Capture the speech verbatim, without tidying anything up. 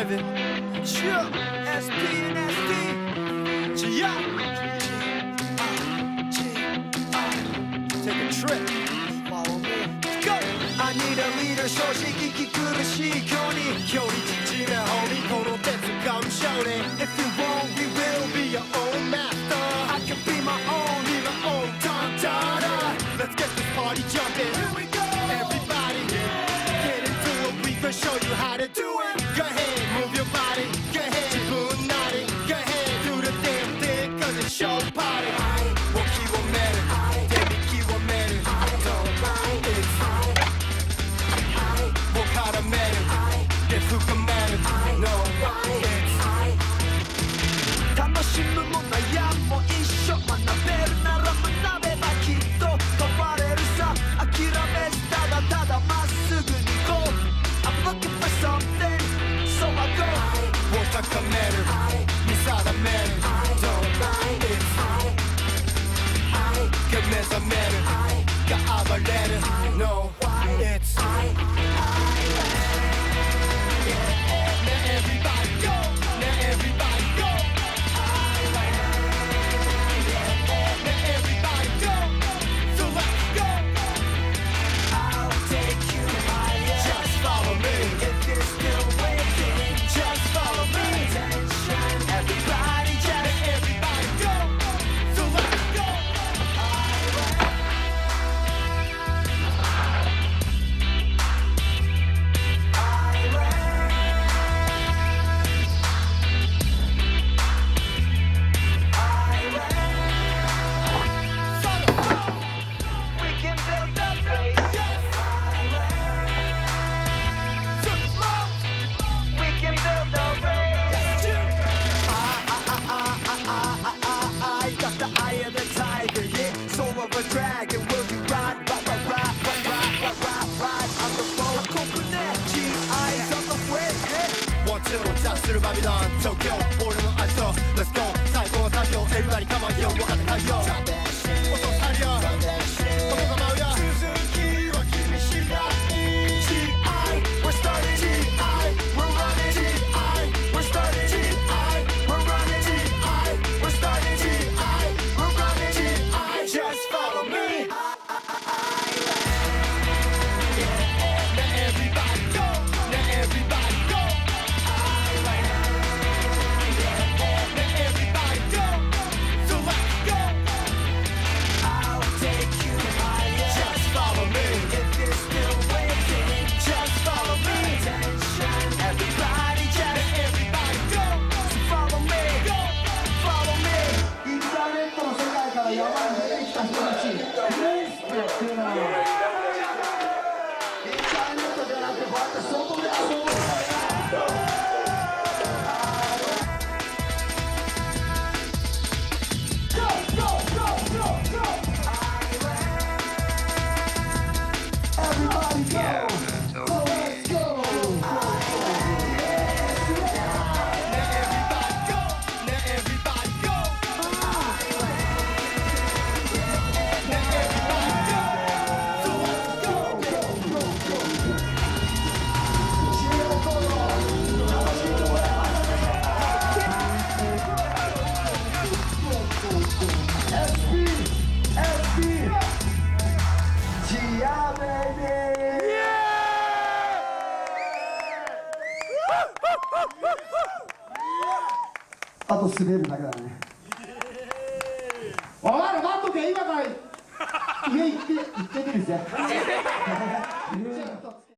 living. Sure, S P and S D. Yeah. Take a trip. Follow me. Go. I need a leader. 正直息苦しい距離。距離縮め homie この手掴む少年。If you want, we will be your own master. I can be my own, be my own Tantana. Let's get this party jumping. Here we go. Everybody, get into it. We can show you how to do it. Go ahead, move your body. Go ahead, 自分なり Go ahead, do the damn thing, 'cause it's show party. を極める、手に極める。Don't mind it. を絡める、で深める。No mind it. 楽しむも悩むも一緒。学べるなら学べばきっと変われるさ。諦めずただただまっすぐに行こう。I'm looking for something, so I go. を高める、見定める。Don't mind it. が目覚める、が暴れる。No, it's Now everybody go, now everybody go. Now everybody go, so let's go. I'll take you higher. Just follow me. If you're still waiting, just follow me. Attention, everybody, just everybody go, so let's go. We can build a place. We can build a race. I, I, I, I, I, I, I got the eye of the tiger, yeah. Soul of a dragon. Will you ride, ride, ride, ride, ride, ride, ride, ride, ride on the floor? Coconut, G eyes on the way, yeah. One, two, just through Babylon, Tokyo, border of Iso. Let's go. 最高の作業、everybody come on, yo. 分かったかよ。音足りよ。音が舞うよ。続きは君次第。G I, we're starting. G I, we're running. G I, we're starting. G I, we're running. G I, we're starting. G I, we're running. G I, just follow me. Now everybody go. Now everybody go. Now everybody go. So let's go. I'll take you higher. Just follow me. If you're still waiting, just follow me. Attention, everybody, just everybody go. So follow me. Go, follow me. インターネットの世界から山に出てきた人たち、レースってやってるな。インターネットじゃなくてこうやって外で遊ぶんだよ。Go, go, go, go, go. Everybody go. So let's go. Now everybody go. Now everybody go. Now everybody go. So let's go. S P, S P, Gia baby. あと滑るだけだね。お前ら待っとけ、今から家行って行ってみるぜ。